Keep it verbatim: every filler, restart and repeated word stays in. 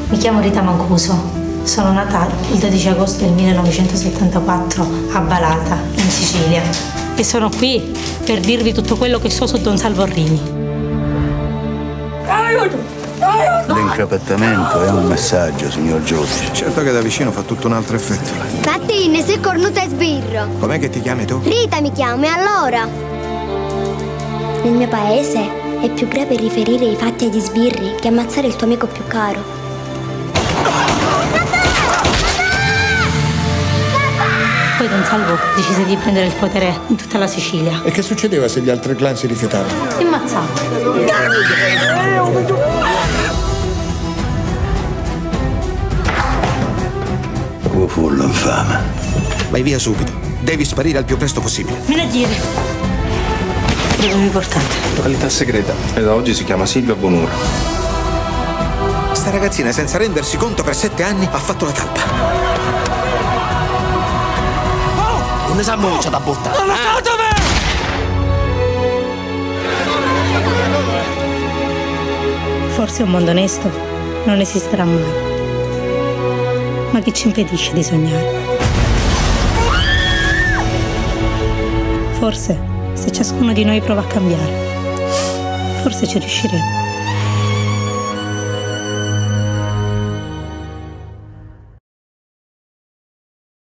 Mi chiamo Rita Mancuso. Sono nata il dodici agosto del millenovecentosettantaquattro a Balata, in Sicilia. E sono qui per dirvi tutto quello che so su Don Salvo Orrini. Aiuto! Aiuto! L'incapettamento è un messaggio, signor giudice. Certo che da vicino fa tutto un altro effetto. Mattine, sei cornuta e sbirro. Com'è che ti chiami tu? Rita mi chiamo, e allora? Nel mio paese è più grave riferire i fatti agli sbirri che ammazzare il tuo amico più caro. Poi Don Salvo decise di prendere il potere in tutta la Sicilia. E che succedeva se gli altri clan si rifiutavano? Si ammazzava. Come fu l'infame? Vai via subito. Devi sparire al più presto possibile. Menaggere. Dove mi portate? Località segreta. E da oggi si chiama Silvia Bonura. Sta ragazzina, senza rendersi conto, per sette anni ha fatto la talpa. Non ne sa muocia da buttare. Non lo so dov'è! Forse un mondo onesto non esisterà mai. Ma che ci impedisce di sognare? Forse, se ciascuno di noi prova a cambiare, forse ci riusciremo.